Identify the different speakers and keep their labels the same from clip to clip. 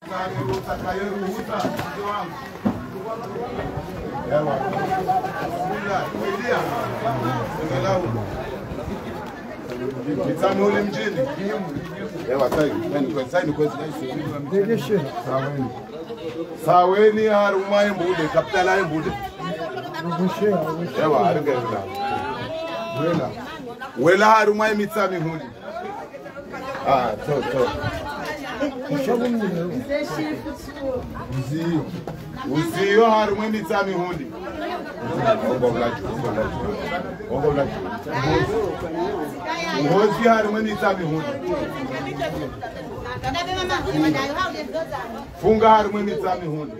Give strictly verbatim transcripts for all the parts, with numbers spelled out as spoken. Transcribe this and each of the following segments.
Speaker 1: Mitami ule mjini. Ewa sai, kwa sai ni kwa sai.
Speaker 2: Ndege saweni.
Speaker 1: Saweni haruma imbude, kapitala imbude. Ewa arigenda. Wela. Wela haruma mitami huli. Ah, to to. Uziyo. Uziyo haruma mitami huli. Ongo blachu, ongo blachu. Ongo blachu. Ngozi haruma mitami huli. Funga haruma mitami huli.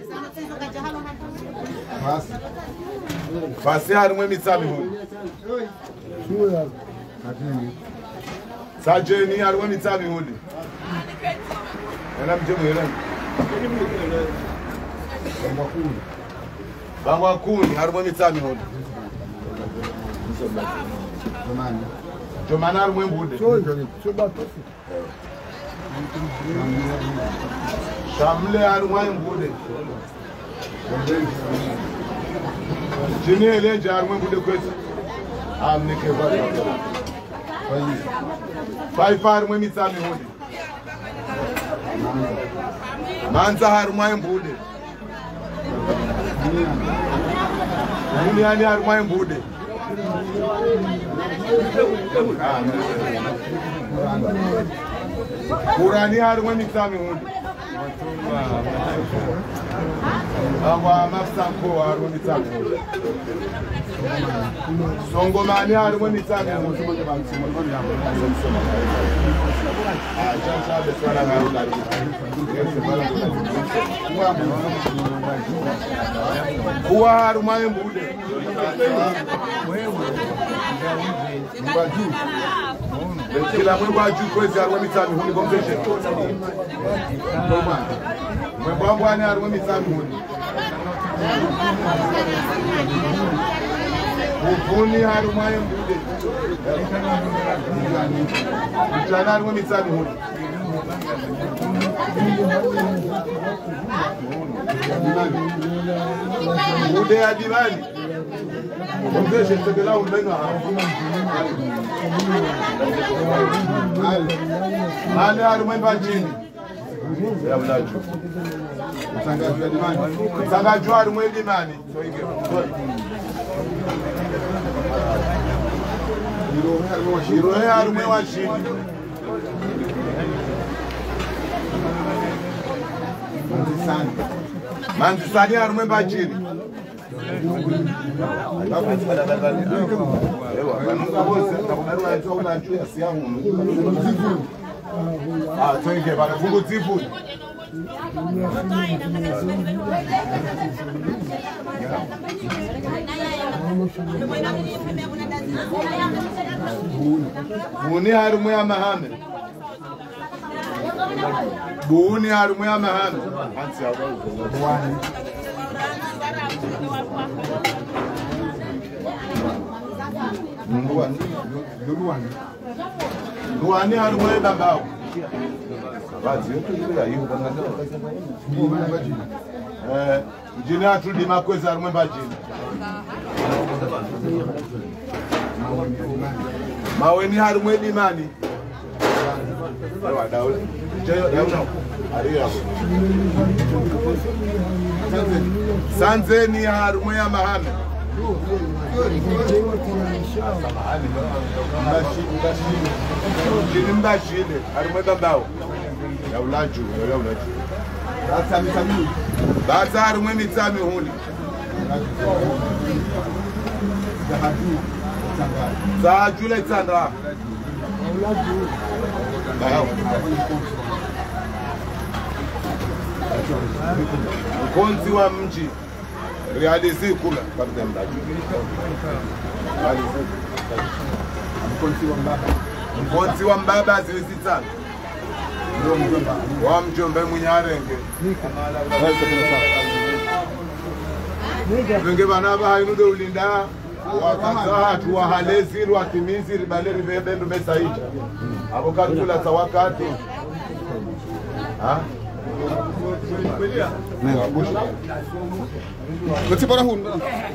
Speaker 1: Fasi. Fasi haruma mitami huli. Sajeni haruma mitami huli. Ela mjemu ela. Bangwakuni. Bangwakuni haruma mitami huli. Jomani. Jomani haruma mbude. Shamle haruma mbude. Jini eleje haruma mbude kwetu. Amnike vada. Faifa haruma mitami huli. Manza haruma mbude. Duniani haruma mbude. Kurani haruma mitami huli. Awa mafsanko haruma mitami huli. Songomani haruma mitami huli. Kuwa haruma mbude. Mbaju. Kila mbaju kwezi haruma mitami huli kompeshe. Mbambo ani haruma mitami huli. Uvuni haruma mbude. Mchana haruma mitami huli. Mbude ya divani. Kompeshe tebela unbenga hapo. Ale haruma mbajini. Ya mlaju. Mtangaji wa dimani. Mtangaji wa haruma dimani. Irohe haruma wa chini. Manzisani. Manzisani haruma mbajini. Ah, tuingie bana fungu tifu. Buni haruma ya mahame. Buni haruma ya mahame. Ansi Bwani. Nduwani. Nduwani. Nduwani haruma ya babao. Bazi yote ile ayo bangana. Eh, jini atudi makweza haruma bajini. Maweni haruma dimani. Ewa daule. Jeyo dauna. Ariya. Sanzeni haruma ya mahame. Jini mbashile haruma babao. Ya ulaju, ya ulaju. Bata mitami. Bata haruma mitami huli. Zahaju. Zahaju le tandra. Ulaju. Bao. Mkonzi wa mji. Realizi kula kabla mdaji. Realizi. Mkonzi wa mbaba. Mkonzi wa mbaba ziwezi tano. Wa mjombe munyarenge. Venge bana ba inu de ulinda wakata tu wahalezi watimizi ribaleri bendo mesaija. Abokatu la tawakati. Ha? Você para runda.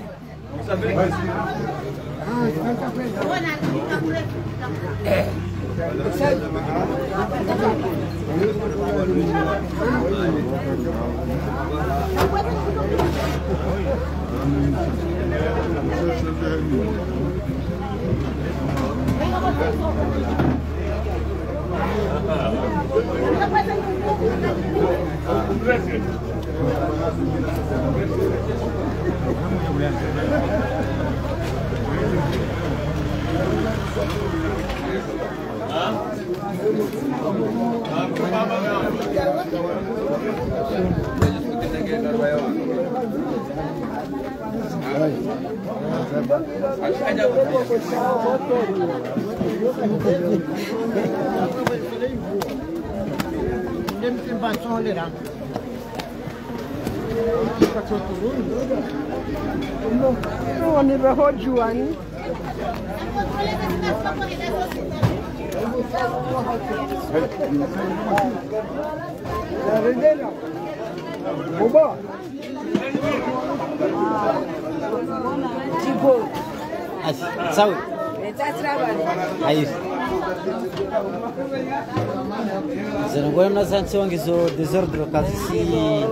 Speaker 3: On est le Juan.
Speaker 4: Tipo. Saúde. Aí. Zinogora mnazansi wangizo desordre kasi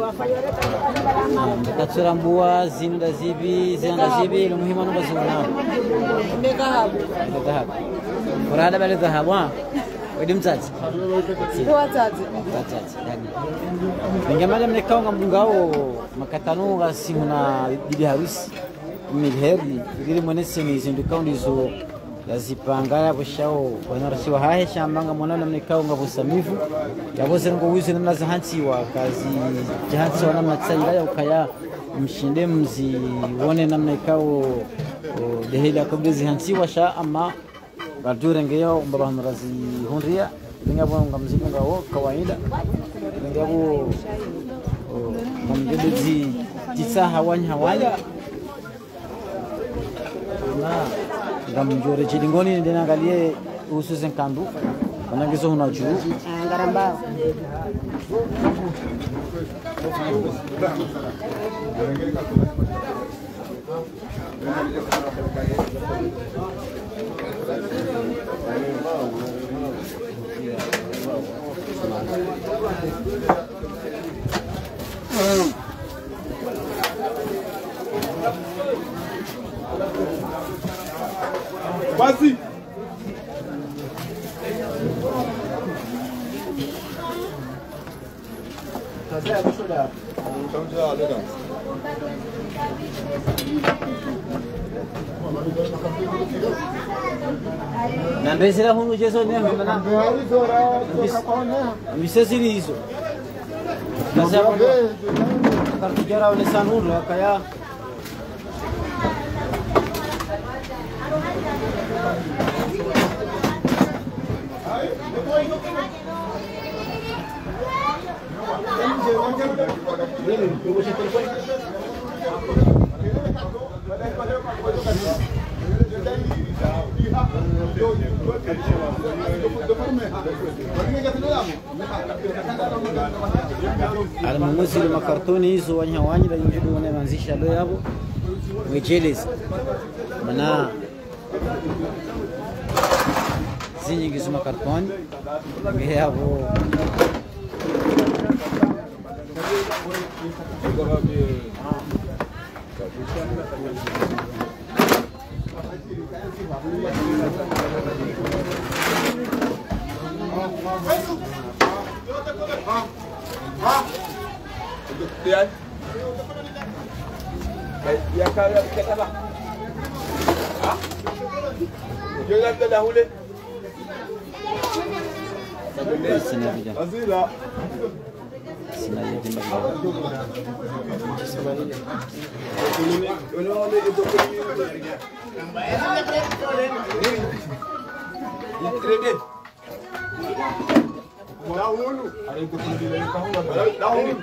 Speaker 4: katsura mbua zinu da zibi zinu da zibi lo muhimu ndo zingana
Speaker 3: Dhahabu.
Speaker 4: dhahabu kurada bale dhahabu ha wedi mtsatsi
Speaker 3: Kwa tatu.
Speaker 4: mtsatsi yani ningemala mnekao mbungao makatano gasimuna bibi harusi milheri ngiri mwenese ni zindukao ndizo lazipanga yabo shao wanarasiwa hahe shambanga monana mnikao ngabusamivu yaboze ngo wize namna zahanti wa kazi jahanti wana matsaira ya ukaya mshinde mzi wone namna ikao dehela kabla zahanti wa sha ama badure ngeyo mbaba mrazi hunria ngabo ngamzimu ngao kawaida ngabo mngezi tisaha wanya wanya na ngamjore chilingoni ndio naangalie usuze nkandu wanagizo huna juu
Speaker 3: Ngaramba.
Speaker 1: Vas-y.
Speaker 4: na ndesera hunu jeso ne hana misesiri hizo nasema kartijara wale sanuru akaya Almamuzi ile makartoni hizo wanyawanyi la yujudu wanaanzisha leo hapo wejeleza mana zinyi hizo makartoni ngi hapo
Speaker 1: Dia. Ya kaya kita apa? Ah? Jangan terdahulu.
Speaker 4: sina vijana
Speaker 1: Azila.
Speaker 4: sina vijana
Speaker 1: Unaona itu kini. Kredit. Dahulu. Ada itu kini kahun apa? Dahulu.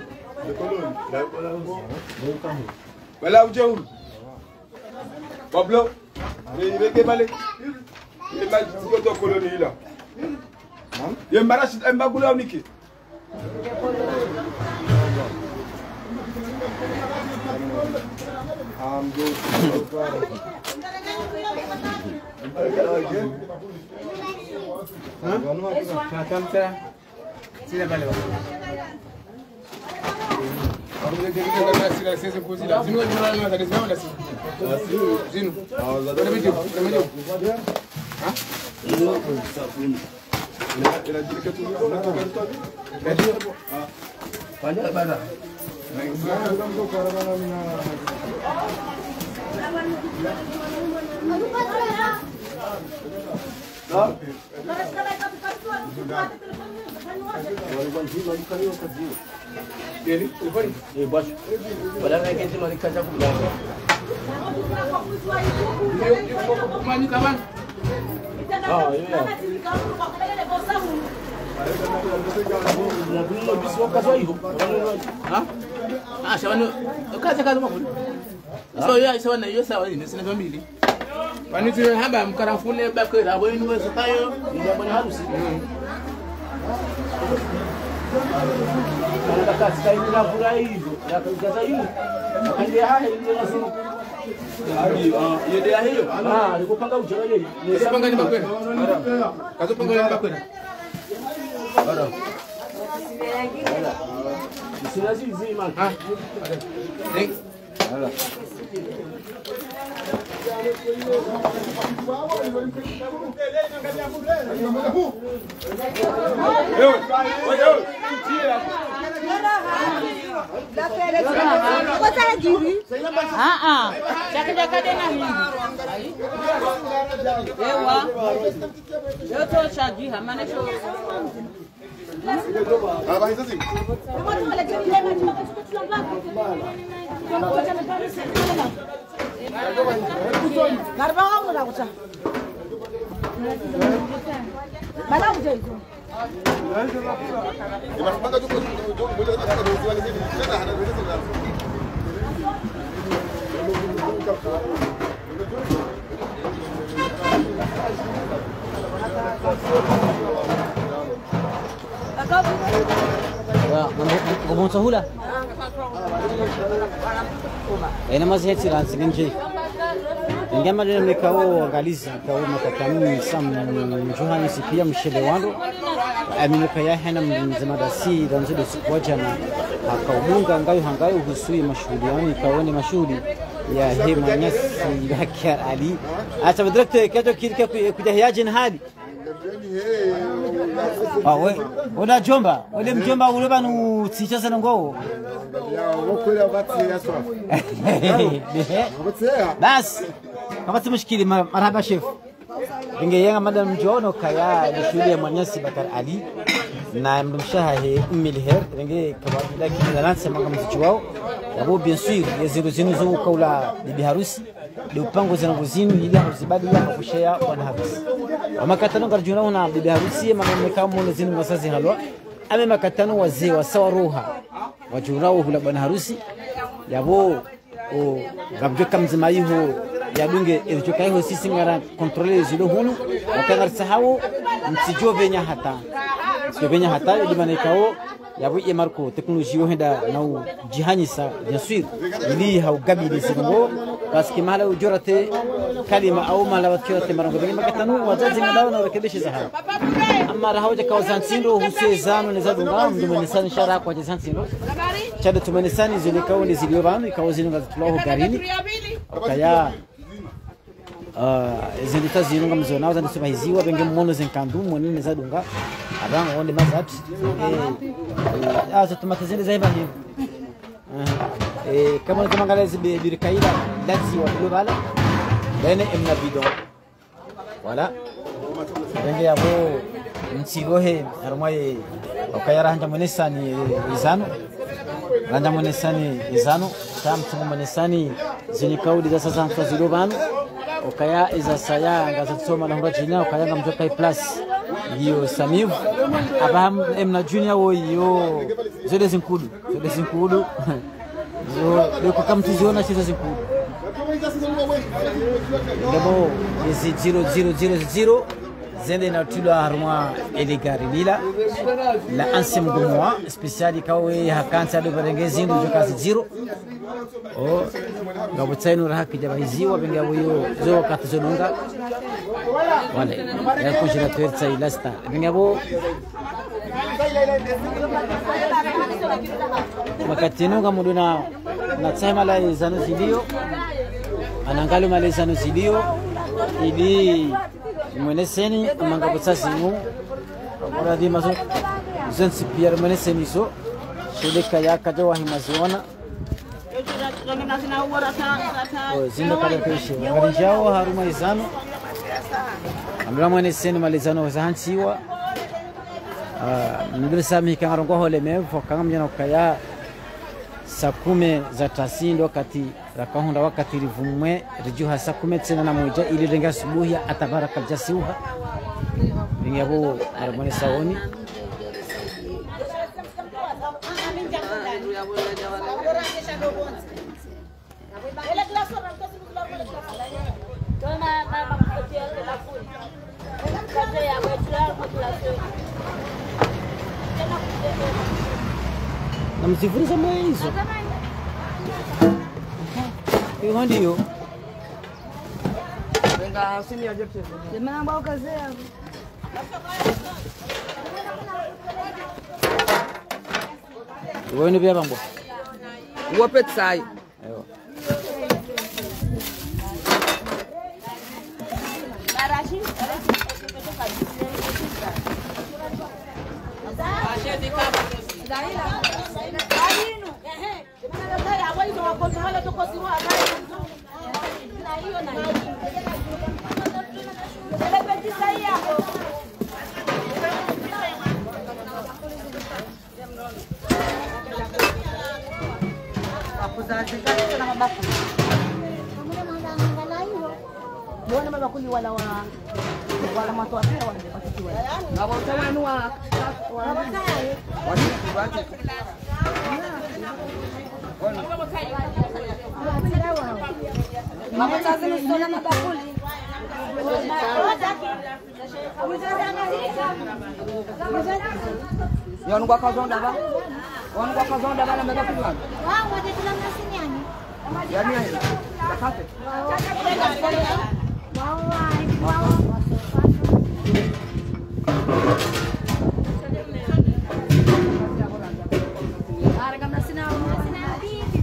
Speaker 1: Bala ujung. Pablo. Ni beke balik. Ni mal siko to koloni ila. Ye marashi embagula uniki.
Speaker 5: Ele, ele foi. E baixo. Olha lá que tem uma casa com lá. Eu eu vou mais no caminho. Ah, eu. Não disse uma casa aí. Ah? Ah, chama no. Eu casa casa uma coisa. Só eu, só eu, só eu, nessa família. Quando tu hamba mkarafune bakira abo inu weso tayo ndio bwana harusi. Kana kasi kai na fura hizo ya kaza hiyo. Ndio haya ndio nasema. Hadi ah yede ya hiyo. Ah alikupanga ujana yeye. Nisipanga ni bakwenda. Kazo panga ni bakwenda. Bado. Sina zizi man. Ah. Thanks. Hala.
Speaker 3: Ah ah, chakula chakade na hivi. Ewa. Eu tô chagi, hamane show.
Speaker 1: Ah, vai assim.
Speaker 3: Garba ngomong aku cah. Mana aku jadi tu?
Speaker 4: Ngomong sahula. Ina maziheti la nje. Ngema leo mlikao angalizi kao makatani sam Johannes pia mshele wangu aminuka ya hena mzemadasi danzo sikwaja na akaubunga ngayo hangayo husui mashuhudiani kaone mashuhudi ya hema nyasi Bakar Ali acha director kato kirika kujahiaje na hadi ah we una jomba ule mjomba ule banu tsichasa na ngoo bas wakati mshikili marhaba chef ingeyenga madam Jono kaya shughuli ya Mwanyasi Bakar Ali na mdumshaha he Milher inge kabla kila nasema kama msichu wao yabo bien sûr yaziro zinu zo kaula bibi harusi de upango zangu zinu ili harusi ya kushare bwana harusi amakatano garjuna na bibi harusi mama mekamo zinu wasazi halwa ame makatano wazee wa sawa roha wajurao hula bwana harusi yabo o gabjo kamzima yiho yadunge elichokai ho sisi ngara contrôler zilo hunu wakanga sahawo msijo venya hata msijo venya hata ili manekao yabo ye marko teknolojia henda na jihanyisa bien sûr ili haugabili singo parce que mala ujorate kalima au mala wakirate marango bini makatanu wazazi ngadawa na rekebisha zahabu amma rahawaja kwa zansindo husezano nezadunga mdume nisani shara kwa zansindo chado tumenisani zilikao ni ziliobanu ikawa zilinga zitulahu garini kaya uh zinduta zinunga mzonao za nisema hiziwa benge mmono zenkandu mwani nezadunga abanga onde mazat eh azo tumatazende zaiba hivi eh kama kama zibe birikaila lazima wa global bene emna bidon voilà benge yabo nsigohe armoye okayara hanja monesani izano ranja monesani izano tamtu monesani zinikaudi za sasa mfazilo bano okaya iza saya ngazatsoma na ngajina okaya ngamjoka plus hiyo samivu abaham emna junior wo yo zode zinkudu zode zinkudu zo leko kamtiziona chizo zinkudu ndabo izi zero zero zero zero zende na tilo harma elegari lila la ansi mgumwa spesiali kawe hakansa do berengezi ndu jokazi zero o ngabutsaino raha kijabaiziwa benga buyo zo katuzonunga wale ya kujira tuertsa ilasta benga bo makatinunga muduna na tsema la izano zilio anangalo male izano zilio ili mweneseni amanga butsasi mu ora di maso zensi pier mweneseni so shedeka yakaja wa himaziona o zinda kale peshe ngarijao haruma izano amla mweneseni malizano zahansiwa ndio sami kangarongo hole mevo kangamjana ukaya saa kumi za tasindo wakati rakahunda wakati rivumwe rijuha saa kumi tena na moja ili renga subuhi atabara kabja siuha ngabo arabone saoni na msifuri sama hizo hiyo ndio
Speaker 3: Venga, usini aje pesa. Jamaa ambao kazea.
Speaker 4: wewe ni bia bambo
Speaker 3: Uwape tsai.
Speaker 4: eyo
Speaker 6: Barashi,
Speaker 3: Mbona mabakuli wala wa wala matwasa wala patikiwa. Na wao ni wa wa watu
Speaker 6: mama sasa nisona mabakuli.
Speaker 3: Yon gua kazonda ba? Yon gua kazonda ba na mabakuli wa?
Speaker 6: Wao wote tunamna siniani.
Speaker 3: Yani yani. Asante.
Speaker 6: Wao wao. Harga mnasina mnasina bibi.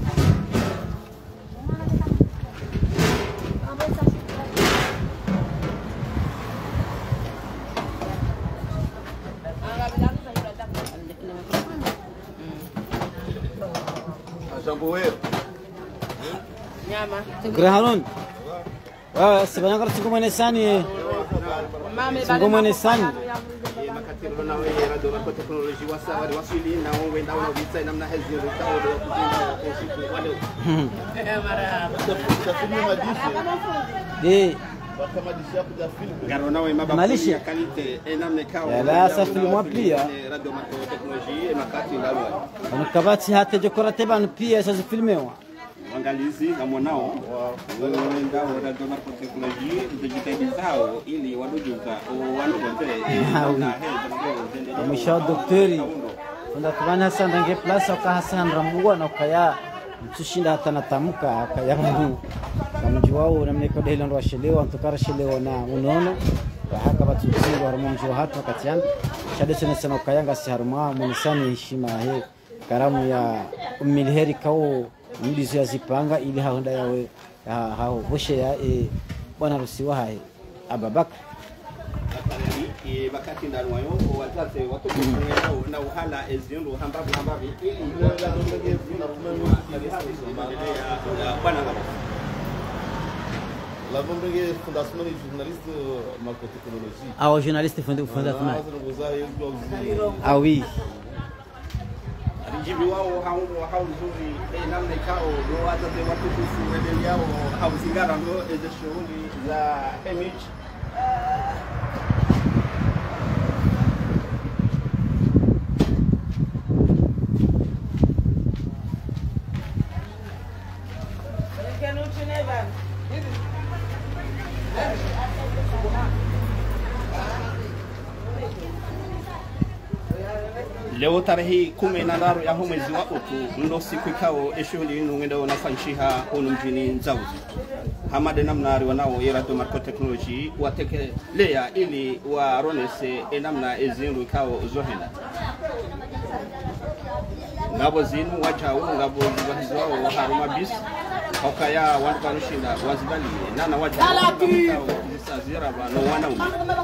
Speaker 1: Jambo wewe.
Speaker 3: Nyama.
Speaker 4: Graharon ah sebanya kar singo mane sani singo mane sani
Speaker 5: makatiro na wewe radio na teknolojia wasafari wasili na wewe ndao na vita namna hizi ndio tao wale eh mara
Speaker 1: Tafili madisi.
Speaker 4: de
Speaker 1: Kama disi hapo za film.
Speaker 5: ngaro na wewe mabaki ya kalite namna kao
Speaker 4: la sa film pia
Speaker 5: radio na teknolojia makati ndao
Speaker 4: anakabati hata jokora tebanu pia sasa filmewa
Speaker 5: angalizi na mwanao wewe ndao radio na teknolojia dijitali zao ili wadojuka wanogote na head
Speaker 4: mwisho daktari ndio tumana sana nge plus aka Hassan Ramugwa na kaya mtushinda hata natamka kaya Mungu kamji wao namne kwa dela ndo ashelewa mtukara shelewa na unono haka batu tsingo harmonjo hata katian shade sana sana kayanga si harma munisani heshima he karamu ya umilheri kao ndizo yazipanga ili haonda yawe hao boshe ya e bwana rusiwa hai Ababaka
Speaker 5: e bakati ndani wayo wazazi watoto wao na uhala ezindo hambavu hambavu ili bwana
Speaker 1: La Bombrgue Fondation des journalistes macrotechnologie.
Speaker 4: Ah, au journaliste fondateur.
Speaker 1: Ah
Speaker 4: oui.
Speaker 5: Jibi wao hao hao nzuri namna ikao ndio wazazi watoto kuendelea yao hao zingara ndio hizo shughuli za image
Speaker 7: leo tarehe kumi na tano ya mwezi wa uku ndo siku ikao shughuli ino ngenda unafanishiha hunu mjini Nzauzi. Hamade namnari wanao yerato marko technology watekelea ili waronese enamna ezindu ikao zohenda. Ngabo zinu wachao ngabo ziwahizwao haruma bis okaya wandukanushinda wazibali nana wachao zisazira no wanaume.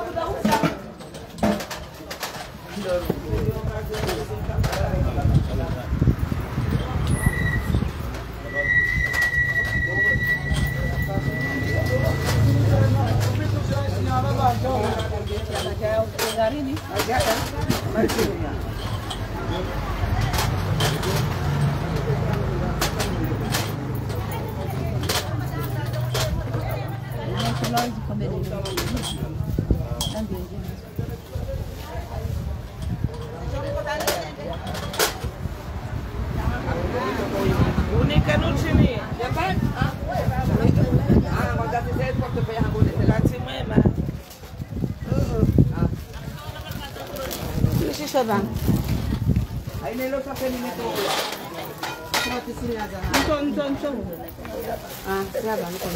Speaker 3: Bang. Ay nelo sa penimento. Ton ton ton. Ah, ya bang ko.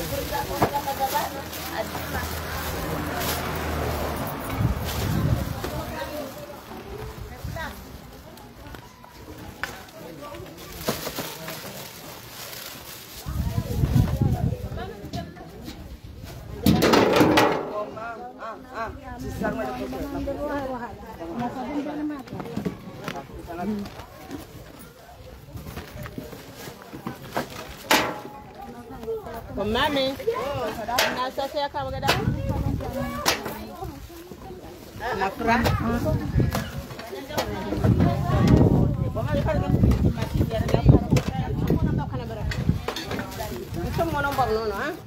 Speaker 3: Ah, ah, sisang mo ko. Con mami, nasa saya ka magada. Nakra. Bamali ka ng mati yan lang. Mo na ka na bara. Ito mo nang bagno no ha.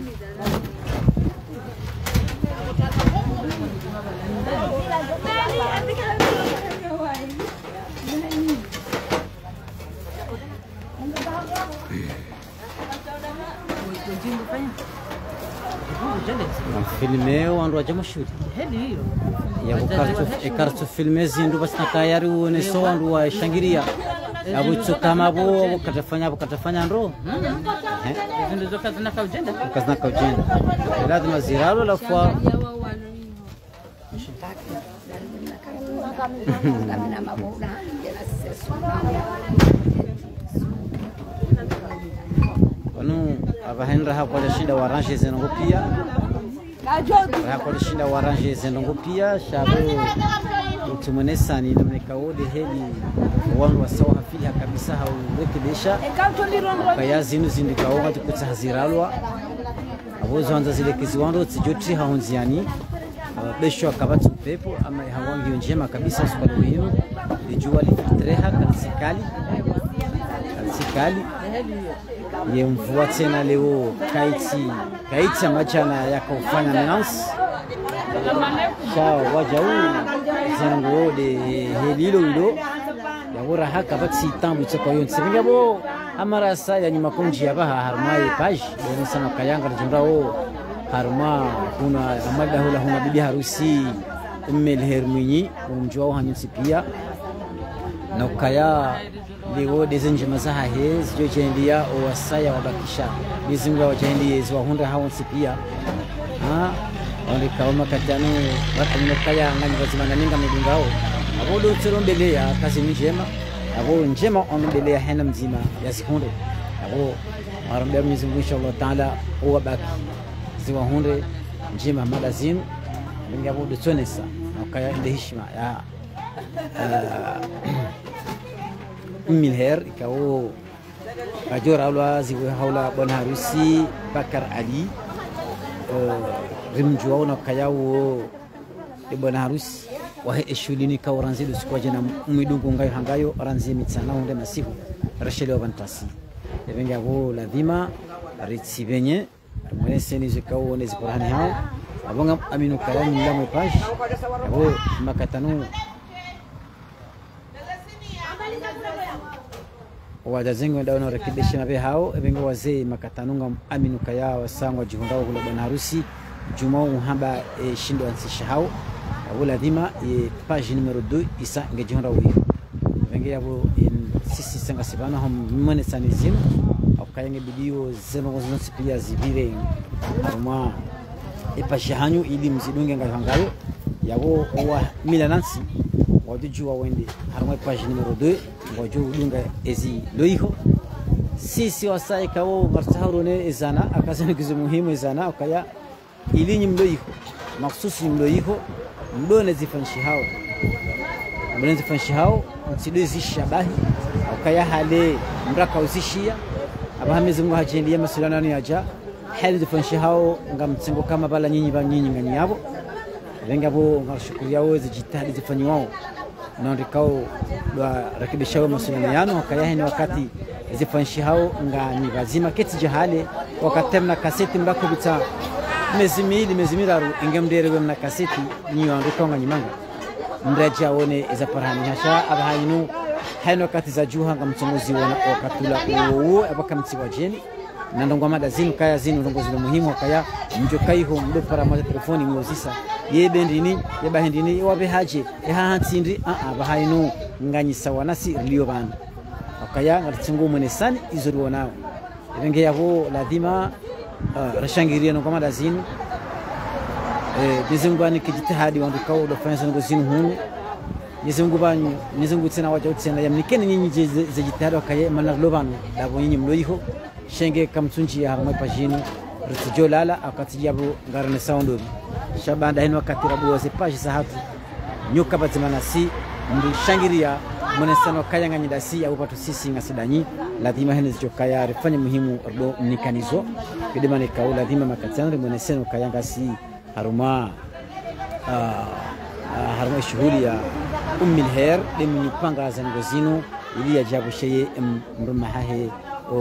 Speaker 4: filme wandu aja mashuri ya bukartu ekartu filme zindu basi nakayari uone so wandu wa shangiria abu tsukama bo katafanya katafanya ndo eh zindu zoka zinaka ujenda zinaka ujenda lazima ziralo la kwa wanu abahendra hapo la shinda warange zenongo pia hapo la shinda warange zenongo pia shabo utumonesa ni nameka wode heli wanu wasawa hafili kabisa haurekebisha kaya zinu zindikaonga tukutsa haziralwa abozo anza zile kiziwando tijoti haonziani besho akabatu pepo ama hawangi njema kabisa sukalo hino lijua lifitreha kansikali kansikali ye mvua tena leo kaiti kaiti machana yakofanya nans shao wajau zengo de helilo hilo yabora haka batsi tambu tsako yon singabo amara sa ya nyuma konji yabaha harmai page ni sana kayanga njindao harma kuna amada hula huna bibi harusi ummel hermini umjwao hanyusi pia na kaya leo dezenje mazaha hez jo jendia o wasaya wabakisha bizinga wajendia zwa hunda hawonsi pia ha wale kaoma katano watu kaya ngani wazimana ninga medungao abodo tserombelea kazi njema abo njema ombelea hena mzima ya sekunde abo arambia Mwenyezi Mungu inshallah taala wabaki ziwa hunde njema magazine ninga abodo tsonesa na kaya inde heshima ya Milher ikao kajora alwa ziwe haula bwana harusi Bakar Ali rimjua na kayao bwana harusi wa eshulini ka oranzido sikwa jana mwidungu ngayo hangayo oranzi mitsana hunde masihu rasheli wa bantasi ebenga bo lazima ritsibenye mwenese ni zikao ne zikorani hao abonga aminu kaya ni lamu page abo makatanu wajazengo ndio wanarekebisha na hao ebengo wazee makatanunga aminu kaya wasangwa jihundao kule bwana harusi Juma uhamba e, shindo ansisha hao wala dhima e, page numero deux isa ngejihonda huyo Vengi yabo in sisi sanga sibana hom mone sanizim akayenge bidio zeno gozo sipia zibire aruma epa shahanyu ili mzidunge ngahangayo yabo wa milanansi wadujua wende aruma page numero deux ngojo udunga ezi loiho sisi wasai kawo martaharone ezana akasene kizu muhimu ezana akaya ili nyimloiho maksusi nyimloiho mdone zifanshi hao mdone zifanshi hao msidozi shabahi akaya hale mraka uzishia abahamizi ngo hajendiye masulana yaja hali zifanshi hao ngamtsingo kama bala nyinyi ba nyinyi ngani yabo lenga bo ngashukuru yao zijitahidi zifanywa na ndikao wa rakibisha masulana yano akaya ni wakati zifanshi hao ngani bazima keti jahale wakatemna kaseti mrako bita mezimili mezimiraru ingemderewe mna kaseti niyo andukonga nyimanga mraja one iza parhani hasha abahayinu hayno katiza juha ngamtsongozi wana wakatula uwo abakamtsi wajeni nandongwa madazini kaya zinu ndongozi muhimu kaya mjokaiho ndo para ma telefoni mwozisa yebendini yebahindini wabe haje ehahatsindri a abahayinu nganyisa wanasi liyo bana akaya ngatsingo mwenesani izori wonao ibenge yabo ladima Uh, rashangiria no kama dazini eh nizungubani kijitahadi wandukao do fanya ngo zinu hunu nizungubani nizungu tsena waje utsena yamnikeni nyinyi je jitahadi wakaye manarlobano dabo nyinyi mloiho shenge kamtunji ya harma pagine rutujolala akatijabo ngarane sound shabanda hino akatira boze page za hatu nyoka batimana si ndishangiria mwenesano kaya nganyidasi au patu sisi ngasidanyi lazima hene zikokaya refanya muhimu do mnikanizo kidemane kaula lazima makatsanre mwenesano kaya ngasi haruma ah haruma shughuli ya ummil her demi panga zangozino ili ajabu sheye mrumahahe o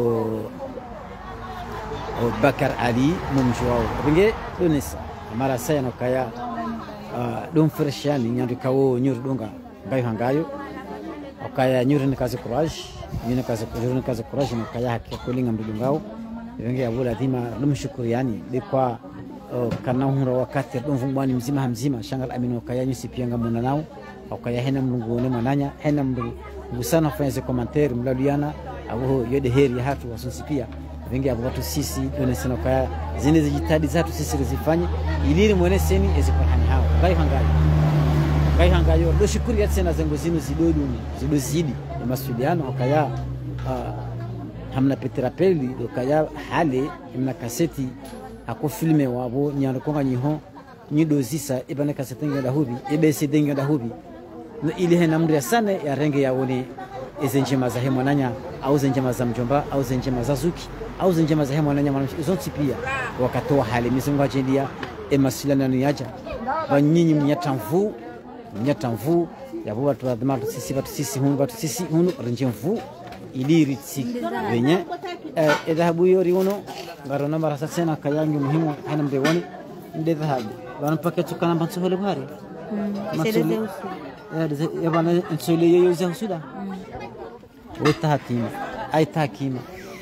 Speaker 4: o Bakar Ali mumjwao binge donesa mara sayano kaya dum freshani nyandi kawo nyur donga ngayo hangayo akaya nyuri ni kazi courage nyuri kazi nyuri kazi courage na kaya haki kulinga mdungao wengi abula dhima lumshukuru yani bikwa kana hura wakati ndumvumwani mzima mzima shangal amino kaya nyusi pianga muna nao akaya hena mlungone mananya hena mlungu busana fanya commentaire mlaluana abo yode heri hatu wasunsi pia wengi abo watu sisi donesana kaya zine zijitadi zatu sisi zifanye ilini mweneseni ezipahani hao ngayo hangayo kai hangayo do shukuri yatsena zengo zinu zidodu zido zidi masuliano akaya hamna petrapeli do kaya hale imna kaseti ako filme wabo nyano konga nyiho nyido zisa ibana kaseti ngenda hubi ebese dengenda hubi no ile hena mri sana ya renge yaone ezenjema za hemonanya au zenjema za mjomba au zenjema za zuki au zenjema za hemonanya mwanamshi izonti pia wakatoa hale mizungu ajendia emasulana yaja banyinyi mnyatamvu mnyatamvu yabo watu wadhima sisi watu sisi hunu watu sisi hunu renjemvu iliritsi benye eh dhahabu yori uno ngarona marasa sena kayangi muhimu hana mbewoni nde dhahabu bana paketu kana bansole bhari masole ya bana nsole yeyo za husuda utahatima aitakima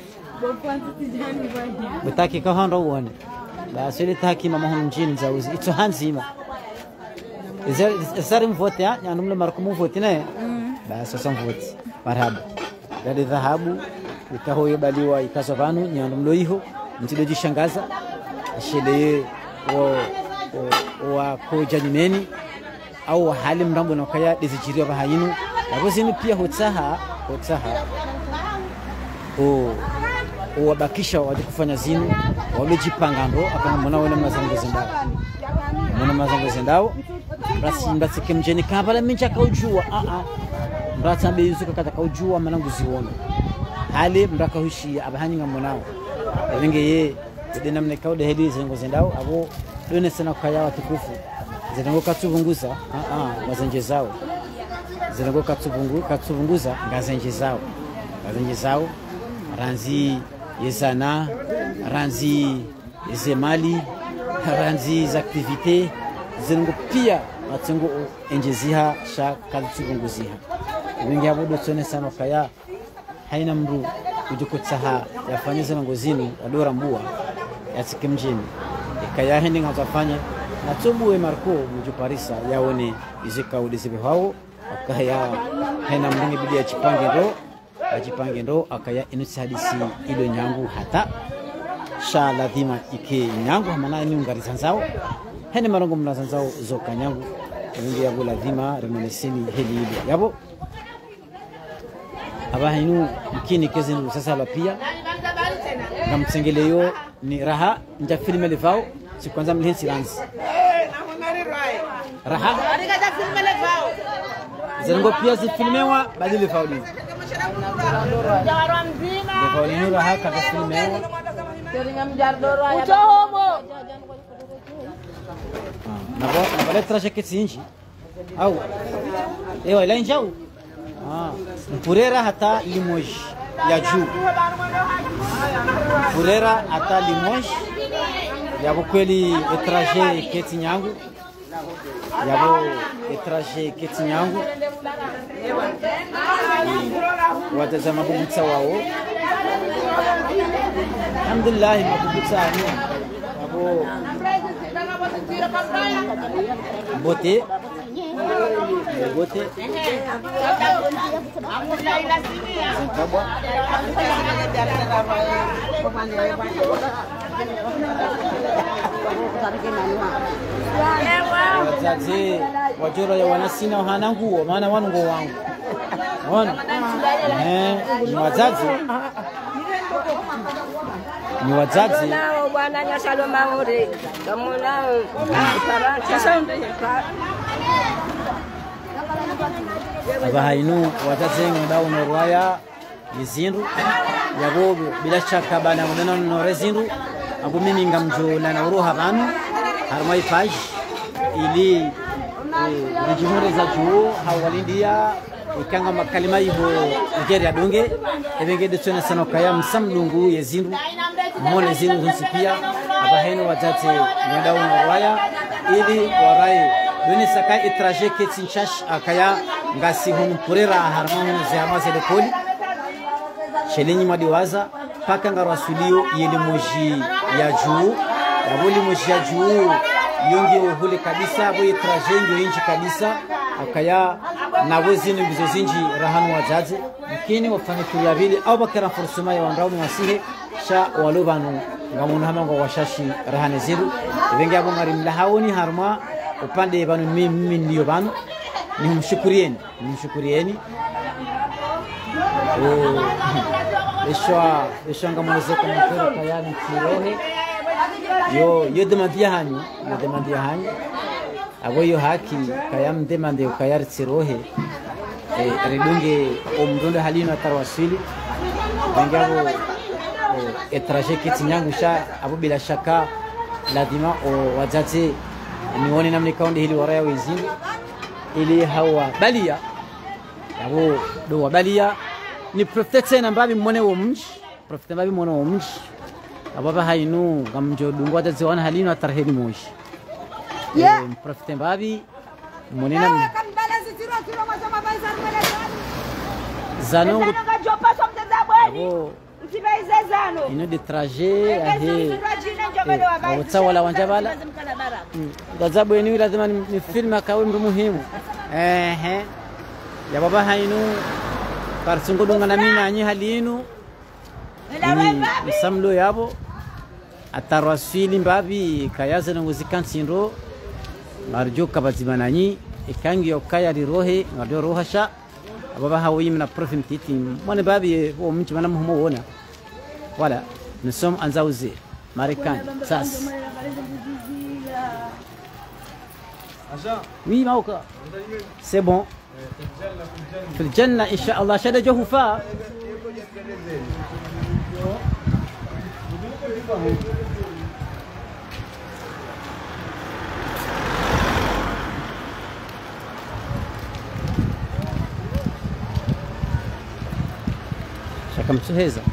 Speaker 4: betaki ka hando wone ba sele takima mahon njini zawuzi ito hanzima Esar mvote ya nyanumle markumu vote nae basi sasa mvote marhaba dadi dhahabu ikaho yebaliwa ikasovanu nyanumlo iho mtido jishangaza ashele wo wa kojanyimeni au hali mrambo na kaya dizijiria bahayinu yabozini pia hotsaha hotsaha o wabakisha waje kufanya zinu wamejipanga ndo akana mwana wena mazango zindao mwana mazango zindao basi mbatike mjeni kabala mincha kaujua a a mbata bezuka kata kaujua manangu ziona hali mbaka hushi abahanyinga mwanao wenge ye denamne kaude hedi zengo zendao abo done sana kaya watukufu zengo katubunguza a a mazenje zao zengo katubungu katubunguza ngazenje zao ngazenje zao ranzi yezana ranzi yezemali ranzi za activite zengo pia matengo enjeziha sha kalitsubunguziha wengi abudo tsone sana kaya haina mru kujukutsaha yafanyeze ngozini adora mbua yatike mjini kaya hendi ngazafanya na tobuwe marko muju parisa yaone izika udizibe hao akaya hena mlingi bidi achipange ndo achipange ndo akaya inusi hadisi ilo nyangu hata sha lazima ike nyangu hamana ni ungari sanzao hene marongo mna sanzao zoka nyangu ngi yabo lazima remoneseni heli ile yabo abahinu mkini kezenu sasa la pia na msengeleyo ni raha nja filme levao si kwanza mlihensi lanzi raha zengo pia si filmewa badi levao ni levao ni raha kaka filmewa nabo nabo traje ketsinji au ewa ila njau ah mpurera hata limoji ya juu mpurera hata limoji yabo kweli etraje ketinyangu yabo etraje ketinyangu wataza mabubutsa wao alhamdulillah mabubutsa ni yabo bote bote wazazi wajoro ya wanasina hana nguo maana wanu nguo wangu wana eh ni wazazi ni wazazi
Speaker 8: nao bwana nyashalo maore kama nao paranta
Speaker 4: abahainu wazazi ngudao norwaya yizindu yabo bila shaka bana ngudana norezindu abu mimi ngamjo na uruha banu harmai faj ili rijimure za juu hawalindia ikanga makalima ibo Nigeria donge ebenge de tsona sana kaya msamlungu yezindu mone zindu nsipia abahainu wazazi ngudao norwaya ili warai doni saka etraje ketsinchash akaya ngasi hunu purera harmonu zama zele koli shelenyi madiwaza paka ngarwasulio yele moji ya juu yaboli moji ya juu yonge uhule kabisa abo etraje ndio inji kabisa akaya nawe zini bizo zinji rahanu wazazi mkini wafanye kuyabili au bakara forsuma ya wandauni wasihe sha walubanu ngamunu hamango washashi rahane ziru ibenge abo ngari mlahaoni harma upande banu mimi ndio banu nimshukurieni nimshukurieni eh esha eshanga mwanzo kama kero kayani kirohe yo yo demandia hanyu yo demandia hanyu abo yo haki kayam demande kayar tsirohe eh redunge omdondo halina tarwasili ngabo etraje kitinyangu sha abo bila shaka lazima o wazazi nione namna kaundi hili waraya wezini ili hawa balia abo do balia ni protect na mbabi mone wo mji protect mbabi mone wo mji ababa hainu gamjo dungu wazazi wana halino atarheli moshi yeah protect mbabi mone na zanongo abo ino de trajet ahe wotawala wanjabala gazabu eni lazima ni filma kawe mru muhimu ehe ya baba hainu parsungo dunga na mina anyi halinu ni samlo yabo atarwasili mbabi kayaza ngozi kansindo marjo kabazimananyi ikangi yokaya rirohe ngado rohasha baba hawi mna profim titi mwana babi ho mchi mana muhimu wona wala nisom anzauze Marekani sasa oui mauka c'est bon في الجنة إن شاء الله شد جهفا شكم سهيزة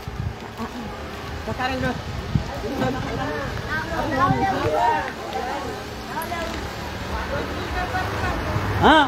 Speaker 4: ها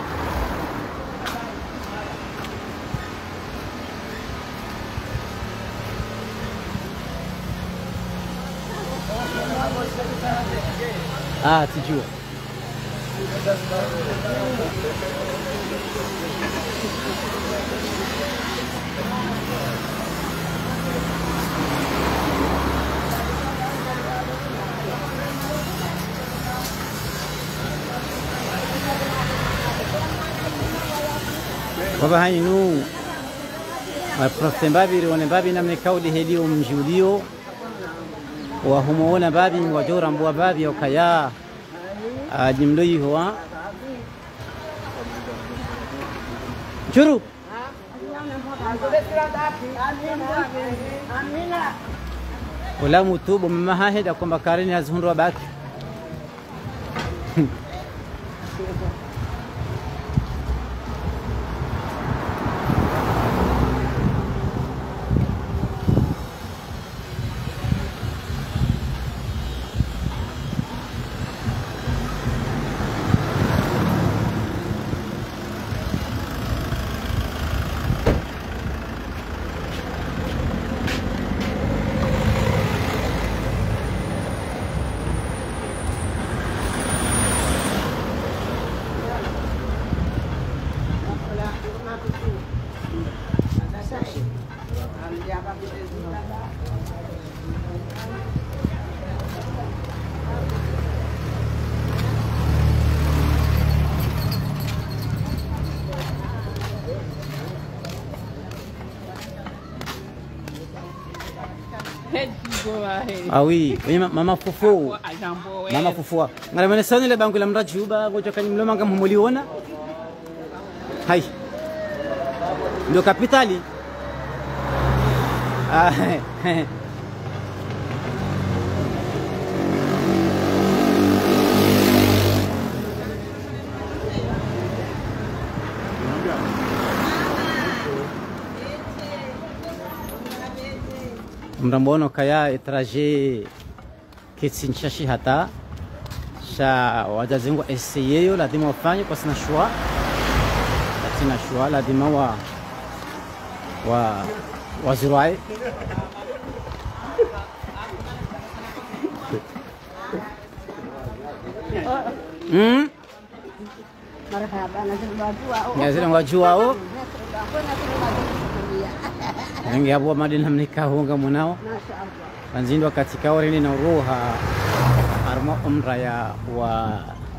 Speaker 4: اه تجوا Baba hainu Prof Mbabi rione Mbabi namne kaudi helio mjulio wa humuona Mbabi wajora mbwa Mbabi okaya jimloi huwa juru wala mutubu mmahahida kwamba karini azhundwa baki Ah oui, oui mama fufu. Mama fufu. Ngara mene sani le bangu la mrajuba ngoja kanyimlo manga mumuliona. Hai. Ndio kapitali. Ah. Mrambono kaya etraje kitsinchashi hata sha wazazi wangu eseyeyo lazima wafanye kwa sina shua sina shua lazima wa wa wazirai mm marhaba nazile wajua wao Nengi hapo madina mnikahunga mwanao. Anzindwa katika oreni na roha arma umra ya wa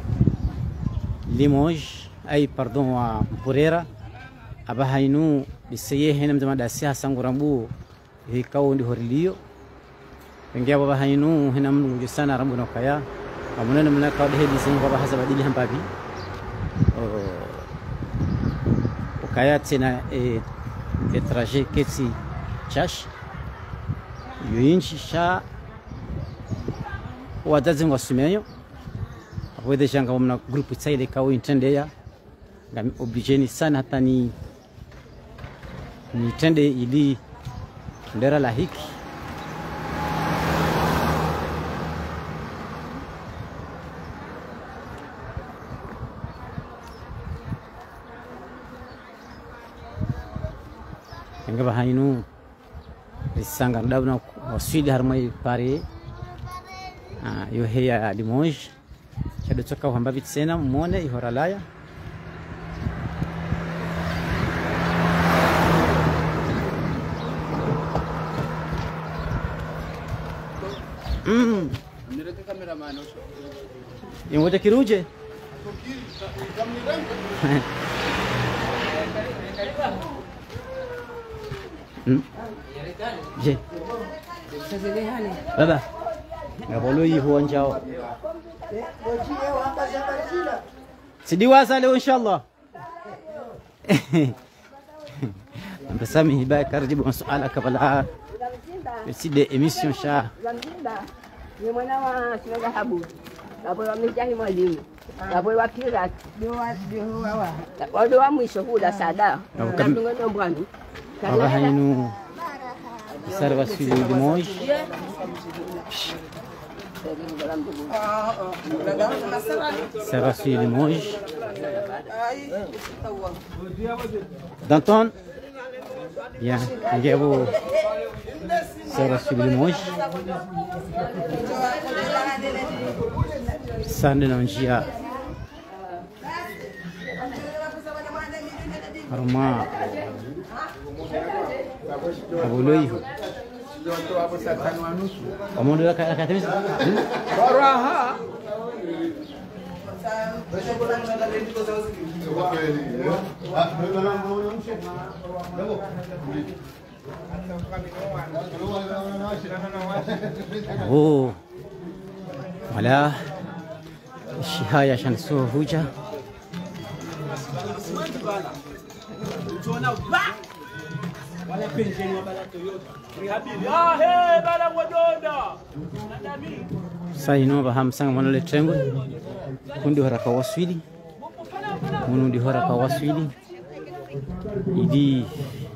Speaker 4: Limoges ay pardon wa Mpurera aba hainu biseye hena mzama dasia sangurambu hikao ndi horilio. Nengi hapo aba hainu hena mnungu sana rambu na kaya. Amunene mnaka de hedi singo aba hasa badili hampabi. Kaya tena e etraje ketsi chash yuinchi sha wazazi wasumeyo awede shanga mna group tsaile kawo intendea ngami obligeni sana hata ni nitende ili ndera la hiki ngaba hainu risanga ndabna wasidi harmai pare ah yo heya Limoges chado toka hamba bitsena mone ihoralaya mm nireke cameraman osho ingoja kiruje Hmm? Je. Baba. Ngabolo yi huanjao. Sidi wasa leo inshallah. Mbasami hibaya karibu masuala kabla. Sidi emission sha.
Speaker 8: Ni mwana wa Shiraga Habu. Hapo wamejahi mwalimu. Hapo wapira. Ndio ndio hawa. Wale wa mwisho hula sada. Na tungono mbwani.
Speaker 4: Aba hainu serva sur Limoges. Serva sur Limoges. Danton. Bien, ngebo serva sur Limoges. Sande na njia haruma aboloiho amondo akatemisa
Speaker 5: Baraha
Speaker 4: oh wala shihaya عشان سوى هوجة saino baham sang mana le triangle kundi haraka waswili munu di haraka waswili idi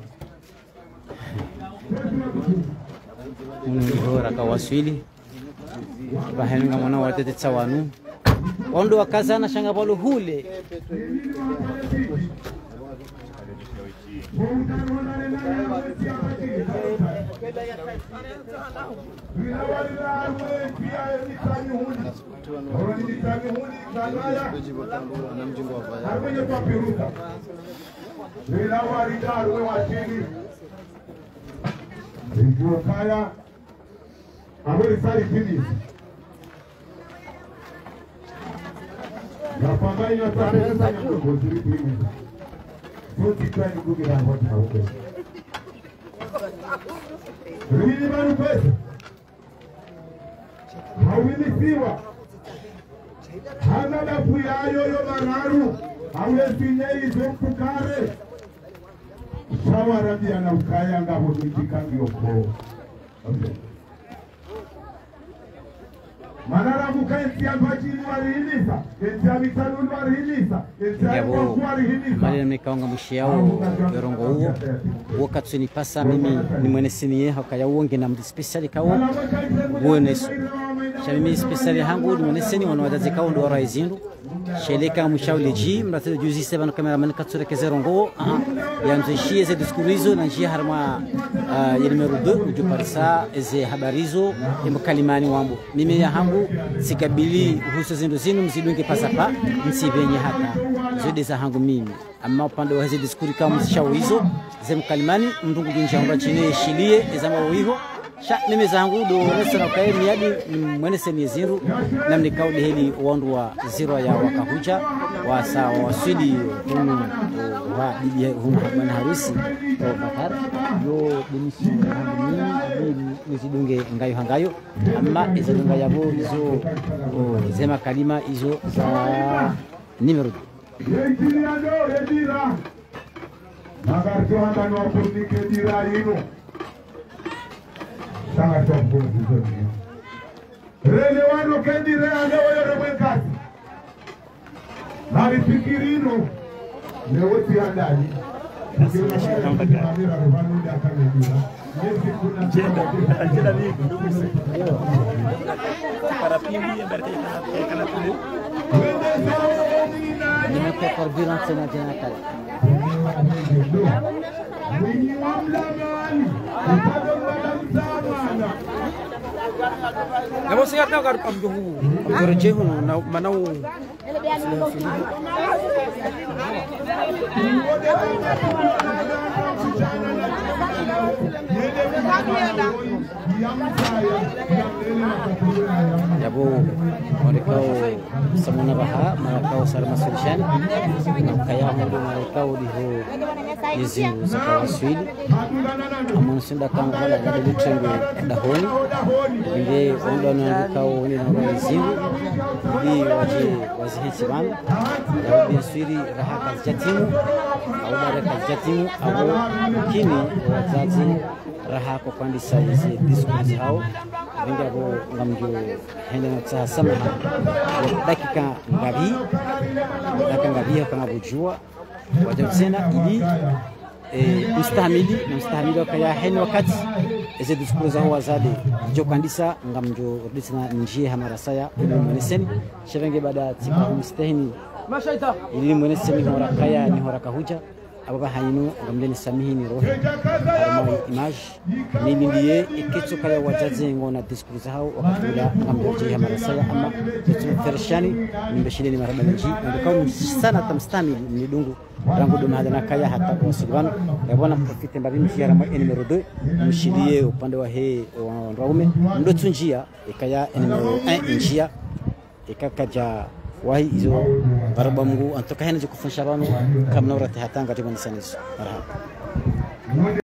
Speaker 4: munu di haraka waswili bahenga mwana watete tsawanu ondo wakazana shanga balo hule
Speaker 9: Napambana kwa kuzuri pili. Sisi twani kugira hoti hauke. Rili manu pesa. Hawili siwa. Hana la puyayo yo mararu. Hawezi nyei zompukare. Shawara bia na ukaya ngabo nitika kioko. Okay. Manara bukaiti abajini warihimisa, eti abitanuni warihimisa, eti abitanuni warihimisa.
Speaker 4: Mali mnikaonga mwishiao yorongo huo. Huo katsuni pasa mimi ni mwene siniye haka ya uonge na mdi speciali kao. Huo nesu. Shamimi speciali hangu ni mwene sini wano wadazi kao ndo wara izindu. Sheleka mwishao leji, mratele juzi seban kameramani katsure keze rongo. Ya mzeshie ze diskurizo na njia harma ya numero deux uju parisa eze habarizo ya kalimani wambu. Mimi ya hangu sikabili huso zindu zinu mzidunge pasapa msibenye hata zode za hangu mimi amma upande wa hizi diskuri kama msishawo hizo ze mkalimani mndungu jinjamba chine shilie ezama wiho sha mimi za hangu do resana kae miadi mwene seni zindu namni kaudi heli wandu wa zero ya wakahuja wa sawa waswidi hunu wa bibi hunu habana harusi wa bakar yo demisi hangu mimi mzidunge ngayo hangayo amma izidunga yabo izo zema kalima izo za numero
Speaker 9: Yekiriano yedira. Nagarto handa no purnike dira ino. Sanga topo zoni. Rele wano kendire ane wale remwekati. Nari fikirino. Newoti andali.
Speaker 5: Ajenda mingi ndugu zetu. Para pili emberke kana tuli.
Speaker 4: nimekuwa kwa violence na jana kale
Speaker 5: Namo siya tao kar pamjuhu.
Speaker 4: George huno na manau Yabo mereka semua baha mereka sarma solution kaya mundo mereka diho yezingu zakawaswili amun sinda kang wala gadi trengo dahoni inde ondo na kao ni na yezingu di waje wazihisi bana ya bisiri raha kazjatimu au bara kazjatimu au kini wazazi raha kwa kwandisa hizi discourse hao vingi hapo ngamjo hende na tsaha samaha dakika ngabi dakika ngabi kama bujua wajamsena ili mustahimili na mustahimili kaya hene wakati hizi discourse hao wazade jo kwandisa ngamjo rudisina njie hamarasaya ili mweneseni shevenge baada tika mustahini mashaita ili mweneseni hora kaya ni hora kahuja ababa hayinu ngamleni samihi ni roho ama image mimi ndiye ikitso kaya wajaze ngona discourse hao wakatula ngamjoje hamarasaya ama kitu fershani nimbeshile ni marabanji ndio sana tamstami ni dungu rangu dum hada nakaya hata kwa Silvano ya bwana mprofite mbabi mshihara mwa numero deux mshilie upande wa he wa Raume ndo tunjia ikaya numero un njia ikakaja wahi izo baraba mungu antoka hene kufunsha bano kamna urate hatanga tibani saniso marhaba.